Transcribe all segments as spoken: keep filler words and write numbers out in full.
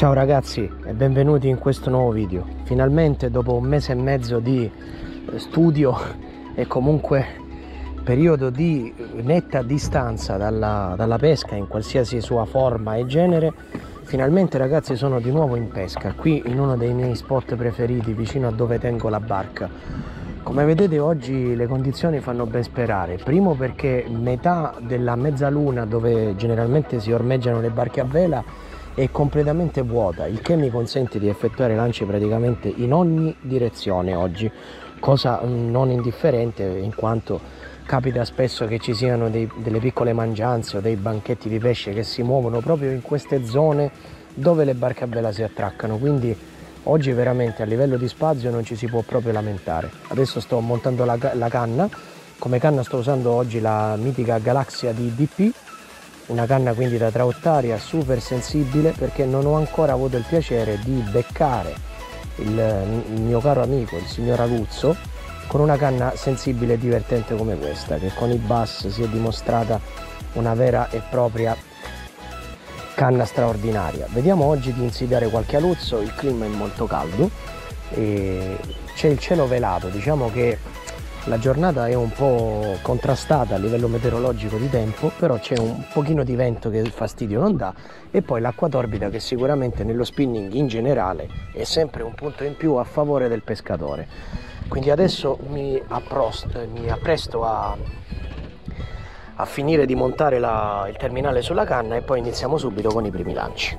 Ciao ragazzi e benvenuti in questo nuovo video. Finalmente dopo un mese e mezzo di studio e comunque periodo di netta distanza dalla, dalla pesca in qualsiasi sua forma e genere, finalmente ragazzi sono di nuovo in pesca qui in uno dei miei spot preferiti vicino a dove tengo la barca. Come vedete oggi le condizioni fanno ben sperare, primo perché metà della mezzaluna dove generalmente si ormeggiano le barche a vela è completamente vuota, il che mi consente di effettuare lanci praticamente in ogni direzione oggi, cosa non indifferente in quanto capita spesso che ci siano dei, delle piccole mangianze o dei banchetti di pesce che si muovono proprio in queste zone dove le barche a vela si attraccano, quindi oggi veramente a livello di spazio non ci si può proprio lamentare. Adesso sto montando la, la canna, come canna sto usando oggi la mitica Galaxia di D P, una canna quindi da traottaria super sensibile, perché non ho ancora avuto il piacere di beccare il, il mio caro amico il signor Aguzzo con una canna sensibile e divertente come questa, che con i bass si è dimostrata una vera e propria canna straordinaria. Vediamo oggi di insidiare qualche aluzzo, il clima è molto caldo e c'è il cielo velato, diciamo che la giornata è un po' contrastata a livello meteorologico di tempo, però c'è un pochino di vento che fastidio non dà, e poi l'acqua torbida che sicuramente nello spinning in generale è sempre un punto in più a favore del pescatore. Quindi adesso mi, approst, mi appresto a, a finire di montare la, il terminale sulla canna e poi iniziamo subito con i primi lanci.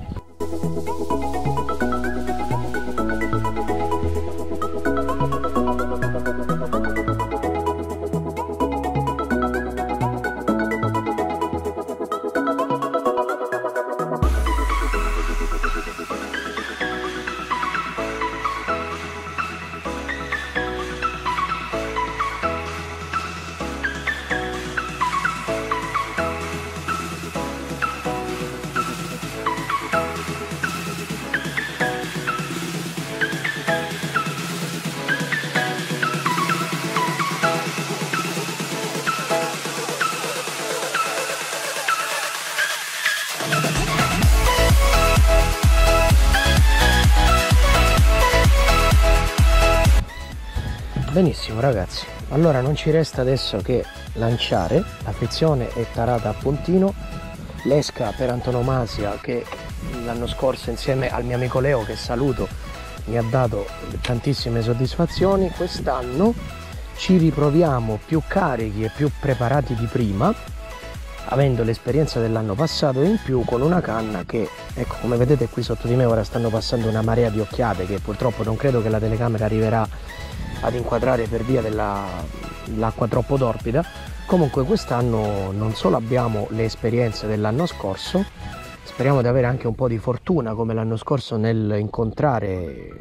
Benissimo ragazzi, allora non ci resta adesso che lanciare, la frizione è tarata a puntino, l'esca per antonomasia che l'anno scorso insieme al mio amico Leo, che saluto, mi ha dato tantissime soddisfazioni. Quest'anno ci riproviamo più carichi e più preparati di prima, avendo l'esperienza dell'anno passato in più, con una canna che, ecco, come vedete qui sotto di me ora stanno passando una marea di occhiate che purtroppo non credo che la telecamera arriverà ad inquadrare per via dell'acqua troppo torbida. Comunque quest'anno non solo abbiamo le esperienze dell'anno scorso, speriamo di avere anche un po' di fortuna come l'anno scorso nel incontrare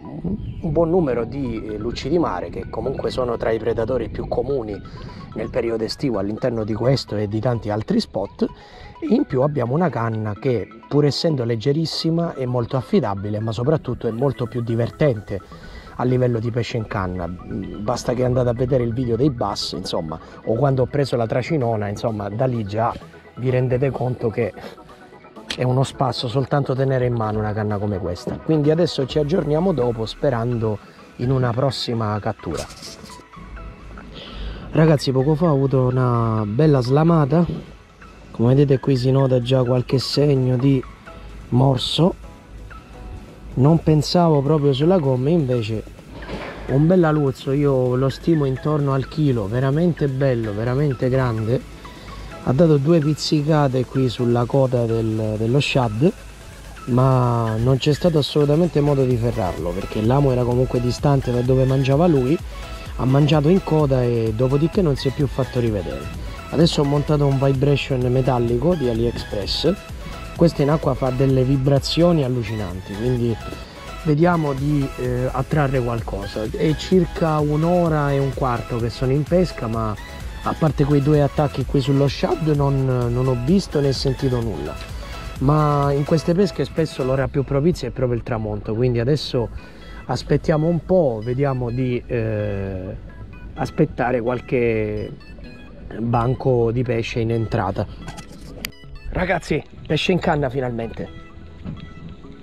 un buon numero di lucci di mare, che comunque sono tra i predatori più comuni nel periodo estivo all'interno di questo e di tanti altri spot. In più abbiamo una canna che, pur essendo leggerissima, è molto affidabile, ma soprattutto è molto più divertente a livello di pesce in canna. Basta che andate a vedere il video dei bass, insomma, o quando ho preso la tracinona, insomma, da lì già vi rendete conto che è uno spasso soltanto tenere in mano una canna come questa. Quindi adesso ci aggiorniamo dopo, sperando in una prossima cattura. Ragazzi, poco fa ho avuto una bella slamata, come vedete qui si nota già qualche segno di morso. Non pensavo proprio sulla gomma, invece un bel aluzzo, io lo stimo intorno al chilo, veramente bello, veramente grande. Ha dato due pizzicate qui sulla coda del, dello shad, ma non c'è stato assolutamente modo di ferrarlo, perché l'amo era comunque distante da dove mangiava lui, ha mangiato in coda e dopodiché non si è più fatto rivedere. Adesso ho montato un vibration metallico di AliExpress. Questo in acqua fa delle vibrazioni allucinanti, quindi vediamo di eh, attrarre qualcosa. È circa un'ora e un quarto che sono in pesca, ma a parte quei due attacchi qui sullo shad non, non ho visto né sentito nulla. Ma in queste pesche spesso l'ora più propizia è proprio il tramonto, quindi adesso aspettiamo un po', vediamo di eh, aspettare qualche banco di pesce in entrata. Ragazzi, pesce in canna finalmente.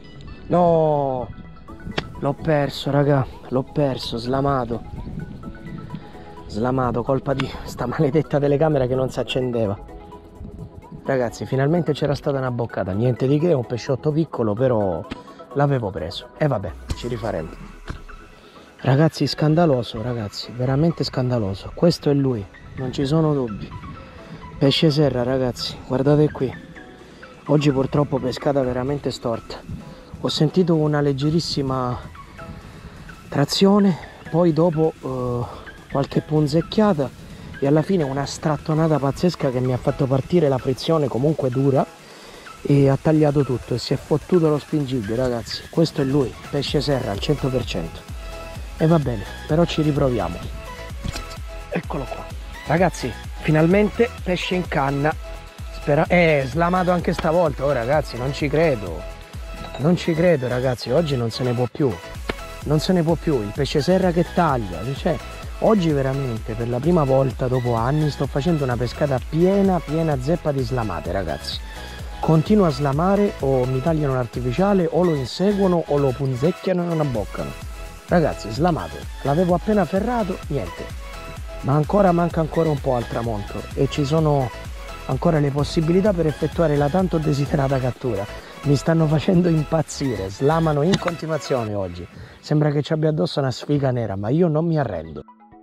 No, l'ho perso, raga, l'ho perso, slamato. Slamato, colpa di sta maledetta telecamera che non si accendeva. Ragazzi, finalmente c'era stata una boccata, niente di che, un pesciotto piccolo, però l'avevo preso. E vabbè, ci rifaremo. Ragazzi, scandaloso, ragazzi, veramente scandaloso. Questo è lui, non ci sono dubbi. Pesce serra, ragazzi, guardate qui. Oggi purtroppo pescata veramente storta. Ho sentito una leggerissima trazione, poi dopo uh, qualche punzecchiata e alla fine una strattonata pazzesca che mi ha fatto partire la frizione comunque dura e ha tagliato tutto e si è fottuto lo spingiglio, ragazzi. Questo è lui, pesce serra al cento per cento. E va bene, però ci riproviamo. Eccolo qua. Ragazzi, finalmente pesce in canna. Spera... Eh, slamato anche stavolta, oh ragazzi, non ci credo. Non ci credo, ragazzi, oggi non se ne può più. Non se ne può più, il pesce serra che taglia. Cioè, oggi veramente, per la prima volta dopo anni, sto facendo una pescata piena, piena zeppa di slamate, ragazzi. Continuo a slamare o mi tagliano l'artificiale o lo inseguono o lo punzecchiano e non abboccano. Ragazzi, slamato, l'avevo appena ferrato, niente. Ma ancora manca ancora un po' al tramonto e ci sono ancora le possibilità per effettuare la tanto desiderata cattura. Mi stanno facendo impazzire, slamano in continuazione oggi. Sembra che ci abbia addosso una sfiga nera, ma io non mi arrendo.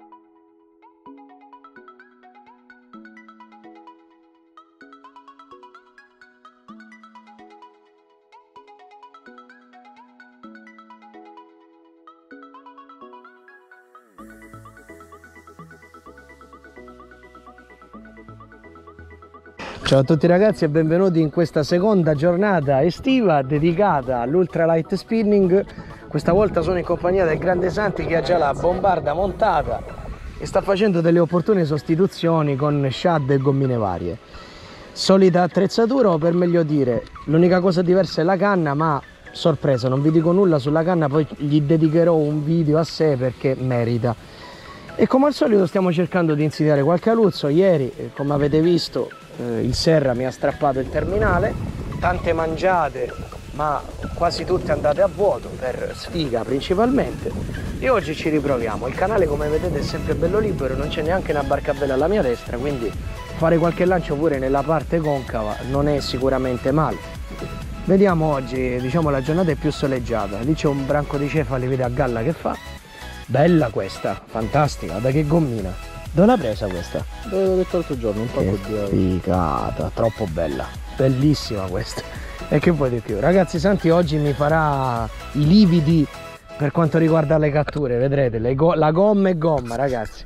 Ciao a tutti ragazzi e benvenuti in questa seconda giornata estiva dedicata all'ultralight spinning. Questa volta sono in compagnia del grande Santi che ha già la bombarda montata e sta facendo delle opportune sostituzioni con shad e gommine varie. Solita attrezzatura, o per meglio dire, l'unica cosa diversa è la canna, ma sorpresa, non vi dico nulla sulla canna, poi gli dedicherò un video a sé perché merita. E come al solito stiamo cercando di insidiare qualche aluzzo. Ieri, come avete visto, eh, il Serra mi ha strappato il terminale, tante mangiate ma quasi tutte andate a vuoto per sfiga principalmente, e oggi ci riproviamo. Il canale, come vedete, è sempre bello libero, non c'è neanche una barcabella alla mia destra, quindi fare qualche lancio pure nella parte concava non è sicuramente male. Vediamo oggi, diciamo, la giornata è più soleggiata. Lì c'è un branco di cefali, vede a galla che fa. Bella questa, fantastica, da che gommina? Dove l'ha presa questa? Dove l'ho detto l'altro giorno, un po' che figata, troppo bella, bellissima questa. E che vuoi di più? Ragazzi, Santi oggi mi farà i lividi per quanto riguarda le catture, vedrete, le go la gomma è gomma, ragazzi.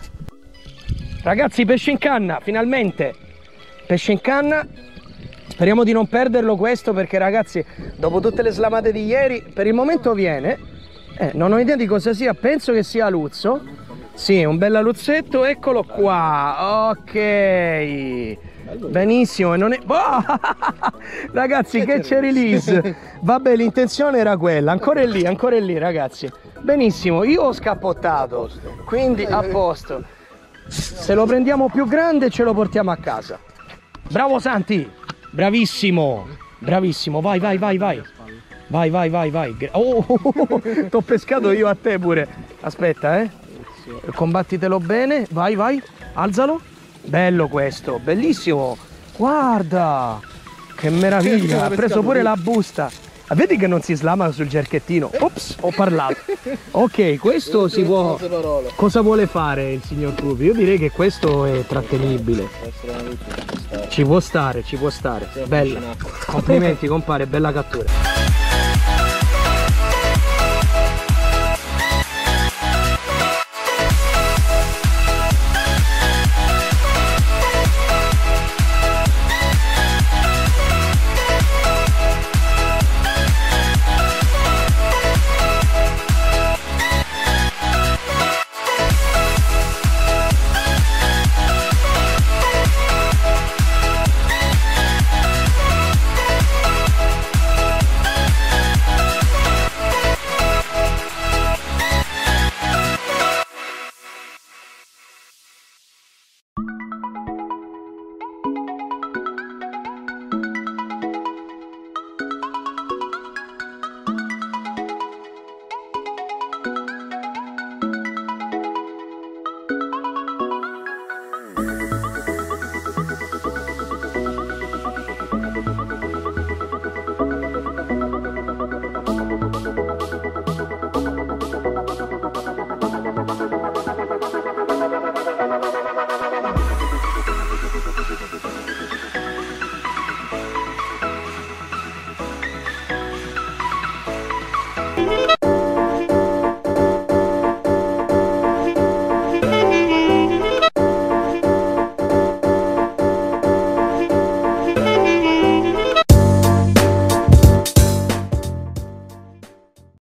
Ragazzi, pesce in canna, finalmente, pesce in canna. Speriamo di non perderlo questo, perché ragazzi, dopo tutte le slamate di ieri, per il momento viene. Eh, non ho idea di cosa sia, penso che sia aluzzo. Sì, un bel aluzzetto, eccolo qua. Ok, benissimo. E non è... Oh! Ragazzi, che c'è release. Vabbè, l'intenzione era quella. Ancora è lì, ancora è lì, ragazzi. Benissimo, io ho scappottato, quindi a posto. Se lo prendiamo più grande ce lo portiamo a casa. Bravo Santi, bravissimo, bravissimo. Vai, vai, vai, vai. Vai, vai, vai, vai. Oh, t'ho pescato io a te pure. Aspetta, eh. Combattitelo bene. Vai, vai. Alzalo. Bello questo, bellissimo. Guarda, che meraviglia. Ha preso pure la busta. Vedi che non si slama sul cerchettino. Ops, ho parlato. Ok, questo si può... Cosa vuole fare il signor Crupi? Io direi che questo è trattenibile. Ci può stare, ci può stare. Bella. Complimenti compare, bella cattura.